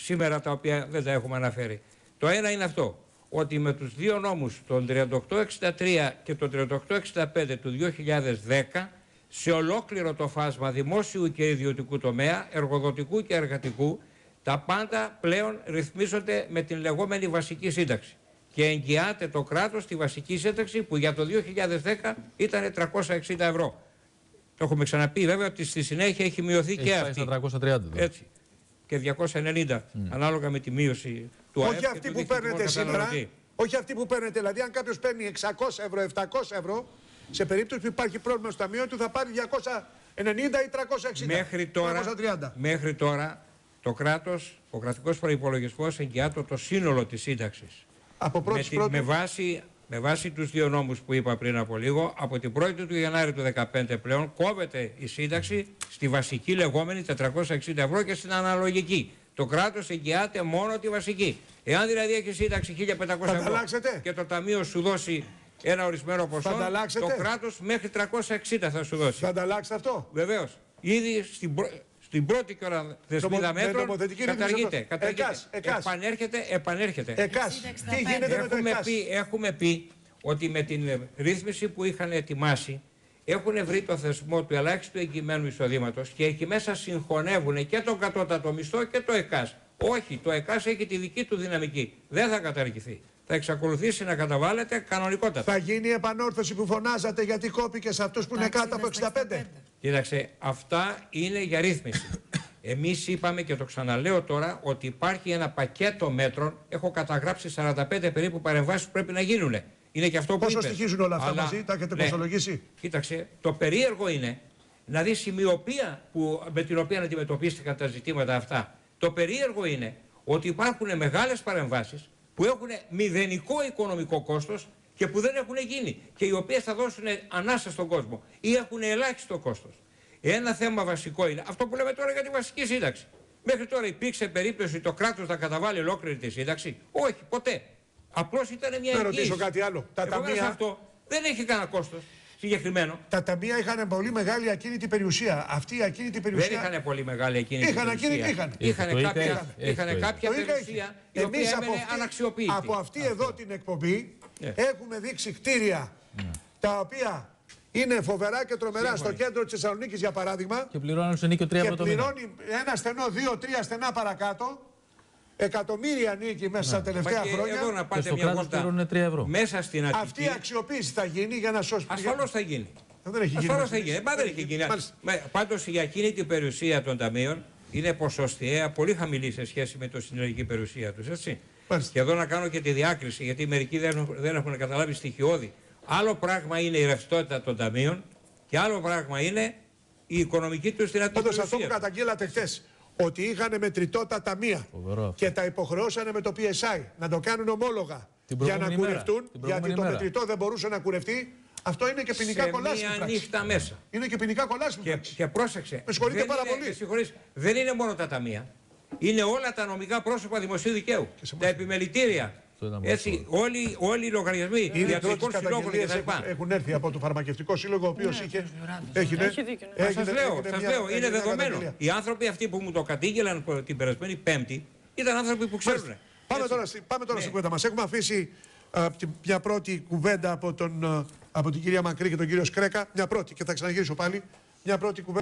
σήμερα τα οποία δεν τα έχουμε αναφέρει. Το ένα είναι αυτό, ότι με τους δύο νόμους, τον 3863 και τον 3865 του 2010, σε ολόκληρο το φάσμα δημόσιου και ιδιωτικού τομέα, εργοδοτικού και εργατικού, τα πάντα πλέον ρυθμίζονται με την λεγόμενη βασική σύνταξη. Και εγγυάται το κράτος τη βασική σύνταξη που για το 2010 ήταν 360 ευρώ. Το έχουμε ξαναπεί βέβαια ότι στη συνέχεια έχει μειωθεί και αυτή. Στα 330. Έτσι. Και 290 ανάλογα με τη μείωση του ΑΕΠ. Όχι αυτή που παίρνετε σήμερα. Όχι αυτή που παίρνετε. Δηλαδή, αν κάποιος παίρνει 600 ευρώ, 700 ευρώ, σε περίπτωση που υπάρχει πρόβλημα στο ταμείο του, θα πάρει 290 ή 360. Μέχρι τώρα το κράτος, ο κρατικός προϋπολογισμός εγγυάται το σύνολο της σύνταξης. Από με βάση τους δύο νόμους που είπα πριν από λίγο, από την 1η του Γενάρη του 2015 πλέον κόβεται η σύνταξη στη βασική λεγόμενη 460 ευρώ και στην αναλογική. Το κράτος εγγυάται μόνο τη βασική. Εάν δηλαδή έχει σύνταξη 1.500 ευρώ και το ταμείο σου δώσει ένα ορισμένο ποσό, το κράτος μέχρι 360 θα σου δώσει. Θα ανταλλάξετε αυτό? Βεβαίως. Ήδη στην πρώτη ώρα θεσμίδα μέτρων καταργείται. Επανέρχεται. Τι γίνεται με το ΕΚΑΣ? Έχουμε πει ότι με την ρύθμιση που είχαν ετοιμάσει έχουν βρει το θεσμό του ελάχιστου εγγυημένου εισοδήματος και εκεί μέσα συγχωνεύουν και τον κατώτατο μισθό και το ΕΚΑΣ. Όχι, το ΕΚΑΣ έχει τη δική του δυναμική. Δεν θα καταργηθεί. Θα εξακολουθήσει να καταβάλλεται κανονικότατα. Θα γίνει η επανόρθωση που φωνάζατε γιατί κόπηκε σε αυτούς που είναι κάτω από 65. Κοίταξε, αυτά είναι για ρύθμιση. Εμείς είπαμε και το ξαναλέω τώρα ότι υπάρχει ένα πακέτο μέτρων. Έχω καταγράψει 45 περίπου παρεμβάσεις που πρέπει να γίνουν. Είναι και αυτό που πόσο είπες. στοιχίζουν όλα αυτά μαζί, τα έχετε κοστολογήσει? Κοίταξε, το περίεργο είναι να δεις η μοιοπία με την οποία αντιμετωπίστηκαν τα ζητήματα αυτά. Το περίεργο είναι ότι υπάρχουν μεγάλες παρεμβάσεις που έχουν μηδενικό οικονομικό κόστος και που δεν έχουν γίνει και οι οποίες θα δώσουν ανάσα στον κόσμο ή έχουν ελάχιστο κόστος. Ένα θέμα βασικό είναι αυτό που λέμε τώρα για τη βασική σύνταξη. Μέχρι τώρα υπήρξε περίπτωση το κράτος να καταβάλει ολόκληρη τη σύνταξη? Όχι, ποτέ. Απλώς ήταν μια εγγύηση. Να ρωτήσω κάτι άλλο. Τα ταμεία... Αυτό δεν έχει κανένα κόστος συγκεκριμένο. Τα ταμεία είχαν πολύ μεγάλη ακίνητη περιουσία. Αυτή η ακίνητη περιουσία. Δεν είχαν πολύ μεγάλη ακίνητη περιουσία. Είχαν κάποια περιουσία η οποία έμενε αναξιοποιητή. Από αυτή εδώ την εκπομπή έχουμε δείξει κτίρια τα οποία είναι φοβερά και τρομερά στο κέντρο της Θεσσαλονίκης για παράδειγμα. Και πληρώνουν σε νίκιο 3 ευρώ το μήνα. Και πληρώνει ένα στενό, 2-3 στενά παρακάτω. Εκατομμύρια νίκη μέσα στα τελευταία χρόνια. Εδώ να πάτε μια βόλτα μέσα στην Αττική. Αυτή η αξιοποίηση θα γίνει για να σώσει. Ασφαλώς θα γίνει. Δεν έχει γίνει. Ασφαλώς θα γίνει. Δεν έχει γίνει. Πάντως η ακίνητη περιουσία των ταμείων είναι ποσοστιαία πολύ χαμηλή σε σχέση με τη συνολική περιουσία τους. Έτσι. Και εδώ να κάνω και τη διάκριση, γιατί μερικοί δεν έχουν καταλάβει στοιχειώδη. Άλλο πράγμα είναι η ρευστότητα των ταμείων και άλλο πράγμα είναι η οικονομική τους δυνατότητα. Πάντως αυτό που καταγγείλατε χθες, ότι είχαν μετρητό τα ταμεία και τα υποχρεώσανε με το PSI να το κάνουν ομόλογα για να κουρευτούν, γιατί το μετρητό δεν μπορούσε να κουρευτεί. Αυτό είναι και ποινικά κολάσιμο. Μια νύχτα μέσα. Είναι και ποινικά κολάσιμο. Και πρόσεξε. Με συγχωρείτε πάρα πολύ. Δεν είναι μόνο τα ταμεία. Είναι όλα τα νομικά πρόσωπα δημοσίου δικαίου. Τα επιμελητήρια. Έτσι, όλοι οι λογαριασμοί ιατρικών συλλόγων κτλ. Έχουν έρθει από το Φαρμακευτικό Σύλλογο, ο οποίος είχε. Σας λέω, είναι δεδομένο. Οι άνθρωποι αυτοί που μου το κατήγγελαν την περασμένη Πέμπτη ήταν άνθρωποι που ξέρουν. Πάμε τώρα στην κουβέντα μας. Έχουμε αφήσει μια πρώτη κουβέντα από την κυρία Μακρύ και τον κύριο Σκρέκα. Μια πρώτη, και θα ξαναγυρίσω πάλι. Μια πρώτη κουβέντα.